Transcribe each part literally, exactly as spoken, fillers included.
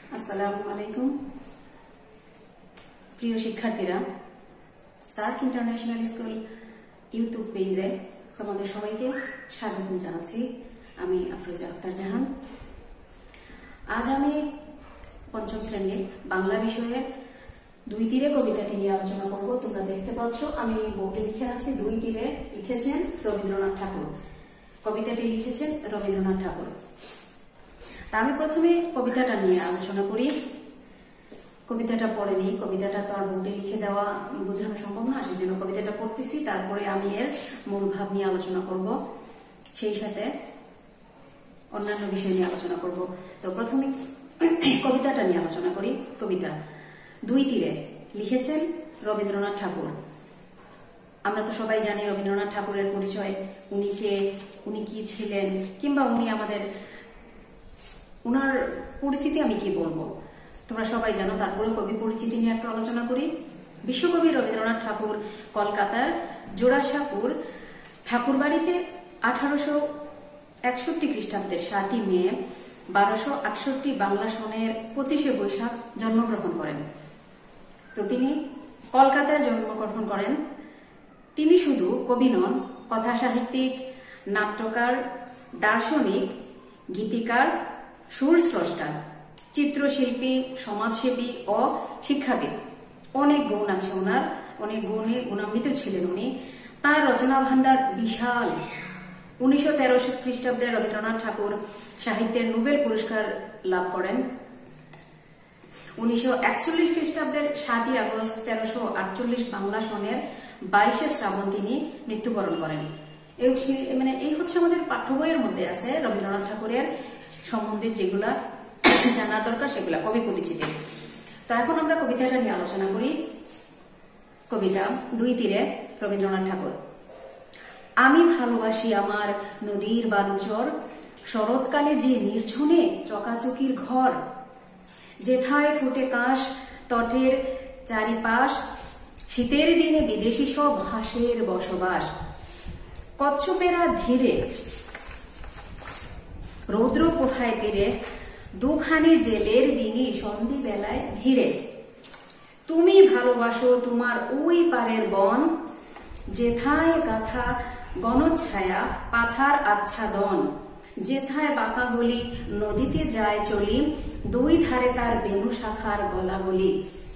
আসসালামু আলাইকুম প্রিয় শিক্ষার্থীরা, সার্ক ইন্টারন্যাশনাল স্কুল ইউটিউব পেজে তোমাদের সবাইকে স্বাগত জানাচ্ছি। আমি আফরোজা আক্তার জাহান। আজ আমি পঞ্চম শ্রেণীর বাংলা বিষয়ের দুই তীরে কবিতাটি নিয়ে আলোচনা করব। তোমরা দেখতে পাচ্ছ আমি বোর্ডে লিখে রাখছি দুই তীরে, লিখেছেন রবীন্দ্রনাথ ঠাকুর। কবিতাটি লিখেছেন রবীন্দ্রনাথ ঠাকুর। তা আমি প্রথমে কবিতাটা নিয়ে আলোচনা করি। কবিতাটা পড়ে নিই। কবিতাটা তো আর বোর্ডে লিখে দেওয়া বোঝানো সম্ভব না, সেই জন্য কবিতাটা পড়তেছি, তারপরে আমি এর মূল ভাব নিয়ে আলোচনা করব, সেই সাথে অন্যান্য বিষয় নিয়ে আলোচনা করব। তো প্রথমে কবিতাটা নিয়ে আলোচনা করি। কবিতা দুই তীরে, লিখেছেন রবীন্দ্রনাথ ঠাকুর। আমরা তো সবাই জানি রবীন্দ্রনাথ ঠাকুরের পরিচয়, উনি কে, উনি কি ছিলেন, কিংবা উনি আমাদের উনার পরিচিতি আমি কি বলবো, তোমরা সবাই জানো। তারপরে কবি পরিচিতি নিয়ে একটু আলোচনা করি। বিশ্বকবি রবীন্দ্রনাথ ঠাকুর কলকাতার জোড়াসাঁকোর ঠাকুরবাড়িতে আঠারোশো একষট্টি খ্রিস্টাব্দের সাতই মে বারোশো আটষট্টি বাংলা সনের পঁচিশে বৈশাখ জন্মগ্রহণ করেন। তো তিনি কলকাতায় জন্মগ্রহণ করেন। তিনি শুধু কবি নন, কথা সাহিত্যিক, নাট্যকার, দার্শনিক, গীতিকার, সুরস্রষ্টা, চিত্রশিল্পী, সমাজসেবী ও শিক্ষাবিদ। অনেক গুণ আছে ওনার, অনেক গুণে গুণান্বিত ছিলেন উনি। তার রচনা ভান্ডার বিশাল। উনিশশো তেরো খ্রিস্টাব্দে রবীন্দ্রনাথ ঠাকুর সাহিত্যের নোবেল পুরস্কার লাভ করেন। উনিশশো একচল্লিশ খ্রিস্টাব্দের সাতই আগস্ট তেরোশো আটচল্লিশ বাংলা সনের বাইশে শ্রাবণ তিনি মৃত্যুবরণ করেন। এই মানে এই হচ্ছে আমাদের পাঠ্য বইয়ের মধ্যে আছে রবীন্দ্রনাথ ঠাকুরের সম্বন্ধে যেগুলা জানার দরকার, সেগুলা কবি পরিচিতি। তো এখন আমরা কবিতাটা নিয়ে আলোচনা করি। কবিতা দুই তীরে, রবীন্দ্রনাথ ঠাকুর। আমি ভালোবাসি আমার নদীর বালুচর, শরৎকালে যে নির্ঝনে চকাচকির ঘর, যেথায় ফুটে কাশ তটের চারিপাশ, শীতের দিনে বিদেশি সব হাঁসের বসবাস, কচ্ছপেরা ধীরে রৌদ্র পোহায় তীরে, দুখানি জেলের ডিঙি সন্ধি বেলায় ধীরে। তুমি ভালোবাসো তোমার ওই পারের বন, যেথায় গাথা গণচ্ছায়া পাথার আচ্ছাদন, যেথায় বাঁকা গলি নদীতে যায় চলি, দুই ধারে তার বেণু শাখার গলাগলি।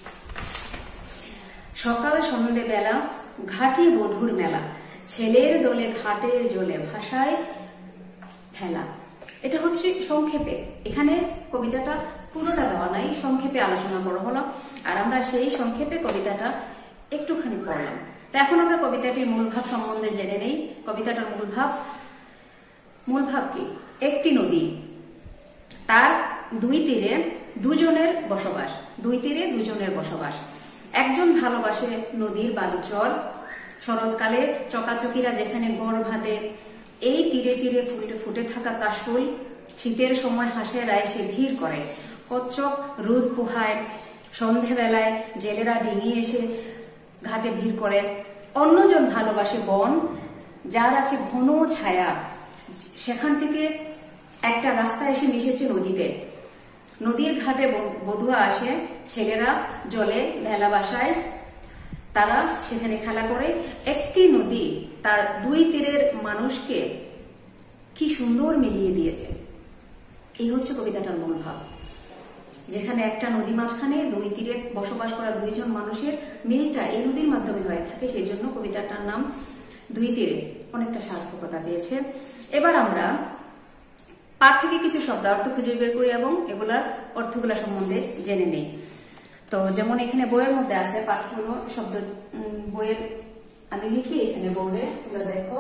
সকাল সন্ধ্যে বেলা ঘাটি বধুর মেলা, ছেলের দলে ঘাটের জলে ভাষায় খেলা। এটা হচ্ছে সংক্ষেপে, এখানে কবিতাটা পুরোটা দেওয়া নাই, সংক্ষেপে আলোচনা করা হলো, আর আমরা সেই সংক্ষেপে কবিতাটা একটুখানি পড়লাম। তো এখন আমরা কবিতাটির মূল ভাব সম্বন্ধে জেনে নেই। কবিতাটার মূল ভাব মূল ভাব কি? একটি নদী, তার দুই তীরে দুজনের বসবাস। দুই তীরে দুজনের বসবাস। একজন ভালোবাসে নদীর বালুচর, শরৎকালে চকাচকিরা যেখানে গড় ভাতে, এই তীরে তীরে ফুটে ফুটে থাকা কাশফুল, শীতের সময় হাঁসেরা এসে ভিড় করে, কচ্ছপ রোদ পোহায়, সন্ধেবেলায় জেলেরা ডিঙি এসে ঘাটে ভিড় করে। অন্যজন ভালোবাসে বন, যার আছে ঘন ছায়া, সেখান থেকে একটা রাস্তা এসে মিশেছে নদীতে। নদীর ঘাটে বধুয়া আসে, ছেলেরা জলে ভেলা বাসায়, তারা সেখানে খেলা করে। একটি নদী তার দুই তীরের মানুষকে কি সুন্দর মিলিয়ে দিয়েছে। এই হচ্ছে কবিতাটার মূল ভাব। যেখানে একটা নদী মাঝখানে দুই তীরে বসবাস করা দুইজন মানুষের মিলটা এই নদীর মাধ্যমে হয়ে থাকে, সেই জন্য কবিতাটার নাম দুই তীরে। অনেকটা সার্থকতা পেয়েছে। এবার আমরা পাঠ থেকে কিছু শব্দার্থ খুঁজে বের করি এবং এগুলার অর্থগুলা সম্বন্ধে জেনে নেই। তো যেমন এখানে বইয়ের মধ্যে আছে পাঠগুলো শব্দ, বইয়ের আমি লিখি এখানে বোর্ডে, তোমরা দেখো।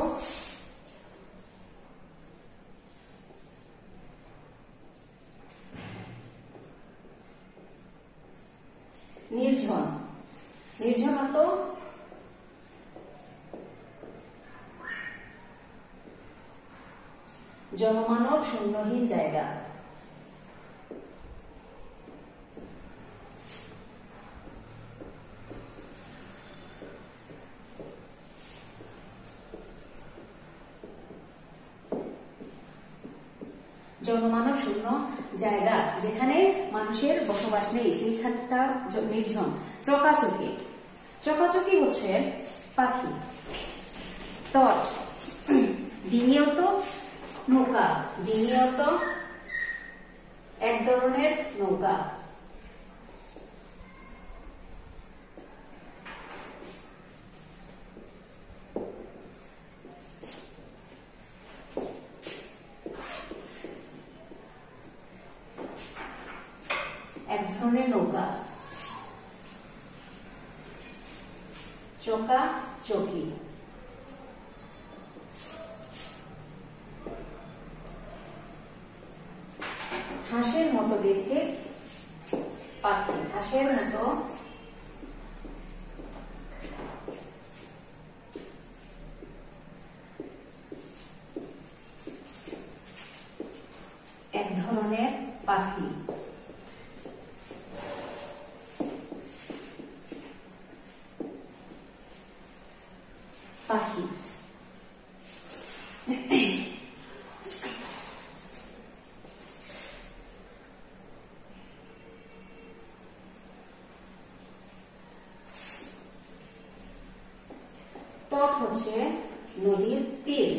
নির্ঝন, নির্ঝন অর্থ জনমানব শূন্যহীন জায়গা। জনমানব শূন্য জায়গা যেখানে মানুষের বসবাস নেই সেইখানটা নির্জন। চকাচকি, চকাচকি হচ্ছে পাখি। তট, ডিঙি অর্থ নৌকা, ডিঙি অর্থ এক ধরনের নৌকা। এক ধরনের নৌকা। চকা চকি, হাঁসের মতো দেখতে পাখি, হাঁসের মতো এক ধরনের পাখি। পাখি তট হচ্ছে নদীর তীর,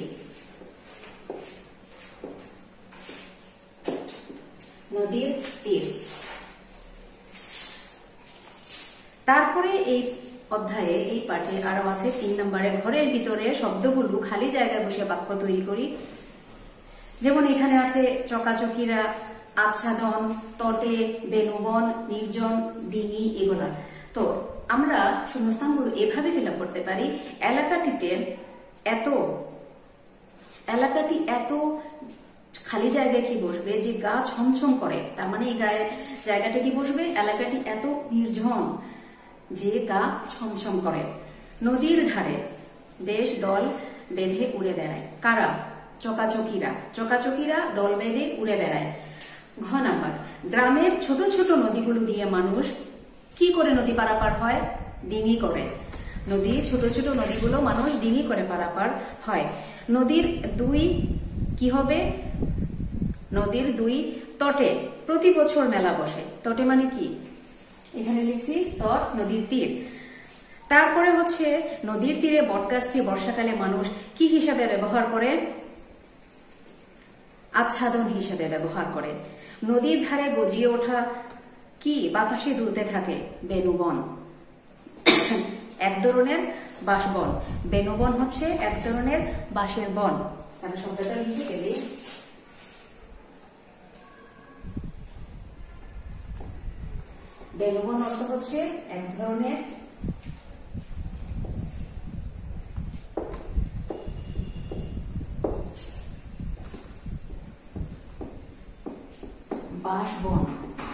নদীর তীর। তারপরে এই অধ্যায়ে এই পাঠে আরো আছে তিন নম্বরে ঘরের ভিতরে শব্দগুলো খালি জায়গায় বসে বাক্য তৈরি করি। যেমন এখানে আছে চকাচকিরা, আচ্ছাদন, তটে, বেনুবন, নির্জন, ডিঙি, এগুলা। তো আমরা শূন্যস্থানগুলো এভাবে ফিল আপ করতে পারি। এলাকাটিতে এত এলাকাটি এত খালি জায়গায় কি বসবে যে গা ছমছম করে, তার মানে এই গায়ে জায়গাটা কি বসবে, এলাকাটি এত নির্জন যে গা ছমছম করে। নদীর ধারে দেশ দল বেঁধে উড়ে বেড়ায়। কারা? চকাচকিরা, চকাচকিরা দল বেঁধে উড়ে বেড়ায়। ঘ নাম্বার, গ্রামের ছোট ছোট নদীগুলো দিয়ে মানুষ কি করে নদী পারাপার হয়? ডিঙি করে। নদী ছোট ছোট নদীগুলো মানুষ ডিঙি করে পারাপার হয়। নদীর দুই কি হবে? নদীর দুই তটে প্রতি বছর মেলা বসে। তটে মানে কি? এখানে লিখছি তট, নদীর তীর। তারপরে হচ্ছে নদীর তীরে বটগাছটি বর্ষাকালে মানুষ কি হিসাবে ব্যবহার করে? আচ্ছাদন হিসাবে ব্যবহার করে। নদীর ধারে গজিয়ে ওঠা কি বাতাসে দুলতে থাকে? বেনুবন, এক ধরনের বাঁশবন। বেনুবন হচ্ছে এক ধরনের বাঁশের বন। তাহলে শব্দটা লিখে গেলে বেনুবন অর্থ হচ্ছে এক ধরনের বাঁশবন।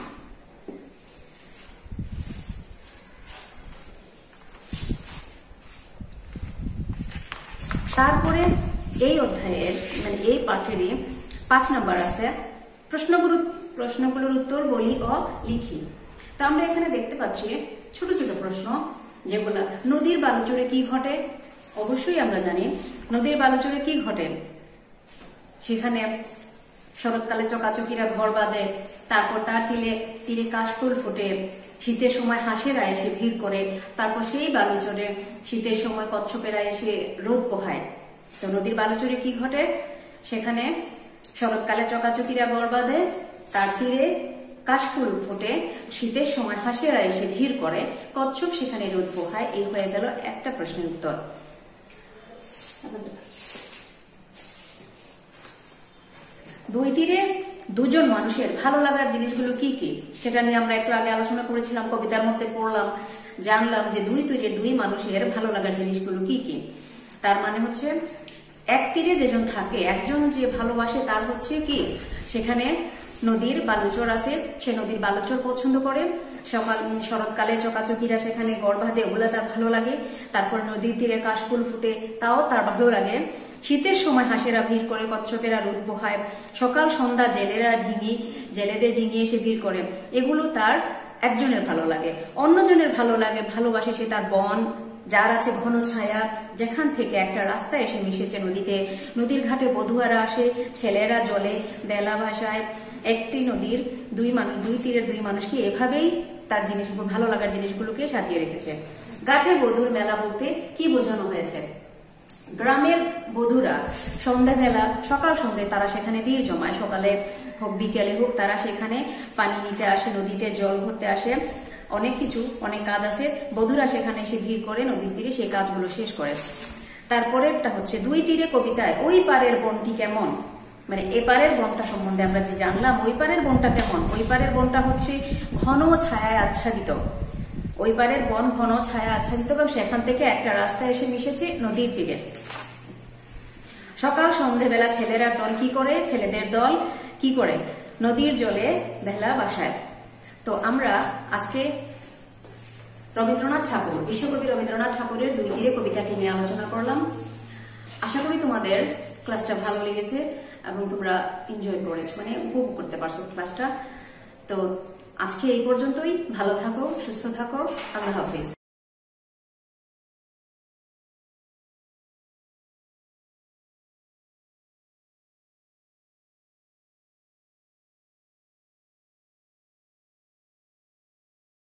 তারপরে এই অধ্যায়ের মানে এই পাঠেরই পাঁচ নাম্বার আছে প্রশ্নগুলো প্রশ্নগুলোর উত্তর বলি ও লিখি। তো আমরা এখানে দেখতে পাচ্ছি ছোট ছোট প্রশ্ন, যেগুলা নদীর বালুচরে কি ঘটে? অবশ্যই আমরা জানি নদীর বালুচরে কি ঘটে। সেখানে শরৎকালে চকাচকিরা ঘর বাঁধে, তারপর তার তীরে তীরে কাশফুল ফুটে, শীতের সময় হাঁসেরা এসে ভিড় করে, তারপর সেই বালুচরে শীতের সময় কচ্ছপেরা এসে রোদ পোহায়। তো নদীর বালুচরে কি ঘটে? সেখানে শরৎকালে চকাচকিরা ঘর বাঁধে, তার তীরে কাশফুল ফুটে, শীতের সময় হাঁসেরা এসে ভিড় করে, কচ্ছপ সেখানে রোদ পোহায়। এই হয়ে গেল একটা প্রশ্নের উত্তর। দুই তীরে দুজন মানুষের ভালো লাগার জিনিসগুলো কি কি সেটা নিয়ে আমরা একটু আগে আলোচনা করেছিলাম, কবিতার মধ্যে পড়লাম, জানলাম যে দুই তীরে দুই মানুষের ভালো লাগার জিনিসগুলো কি কি। তার মানে হচ্ছে এক তীরে যেজন থাকে, একজন যে ভালোবাসে তার হচ্ছে কি সেখানে নদীর বালুচর আছে, সে নদীর বালুচর পছন্দ করে। সকাল শরৎকালে চকাচকিরা সেখানে গড় বাঁধে, ওগুলা তার ভালো লাগে। তারপর নদীর তীরে কাশফুল ফুটে, তাও তার ভালো লাগে। শীতের সময় হাঁসেরা ভিড় করে, কচ্ছপেরা রোদ পোহায়, সকাল সন্ধ্যা জেলেরা ঢিঙি জেলেদের ডিঙি এসে ভিড় করে, এগুলো তার একজনের ভালো লাগে। অন্যজনের ভালো লাগে, ভালোবাসে সে তার বন, যার আছে ঘন ছায়া, যেখান থেকে একটা রাস্তা এসে মিশেছে নদীতে। নদীর ঘাটে বধুয়ারা আসে, ছেলেরা জলে বেলা ভাসায়, একটি নদীর দুই মানুষ দুই তীরের দুই মানুষকে এভাবেই তার জিনিস ভালো লাগার জিনিসগুলোকে সাজিয়ে রেখেছে। গাঁথে বধুর মেলা বলতে কি বোঝানো হয়েছে? গ্রামের বধুরা সন্ধ্যাবেলা সকাল সন্ধ্যায় তারা সেখানে ভিড় জমায়, সকালে হোক বিকেলে হোক তারা সেখানে পানি নিতে আসে, নদীতে জল ভরতে আসে, অনেক কিছু অনেক কাজ আছে, বধুরা সেখানে এসে ভিড় করে নদীর তীরে সেই কাজগুলো শেষ করে। তারপরেরটা হচ্ছে দুই তীরে কবিতায় ওই পারের বনটি কেমন, মানে এপারের বনটা সম্বন্ধে আমরা যে জানলাম, ওই পারের বনটা কেমন? ওই পারের বনটা হচ্ছে ঘন ছায়ায় আচ্ছাদিত, ওই পারের বন ঘন ছায়া আচ্ছাদিত এবং সেখান থেকে একটা রাস্তা এসে মিশেছে নদীর তীরে। সকাল সন্ধ্যেবেলা ছেলেরা দল কি করে? ছেলেদের দল কি করে? নদীর জলে বেলা বাসায়। তো আমরা আজকে রবীন্দ্রনাথ ঠাকুর, বিশ্বকবি রবীন্দ্রনাথ ঠাকুরের দুই তীরে কবিতাটি নিয়ে আলোচনা করলাম। আশা করি তোমাদের ক্লাসটা ভালো লেগেছে এবং তোমরা এনজয় করেছো, মানে উপভোগ করতে পারছো ক্লাসটা। তো আজকে এই পর্যন্তই। ভালো থাকো, সুস্থ থাকো, আল্লাহ হাফিজ।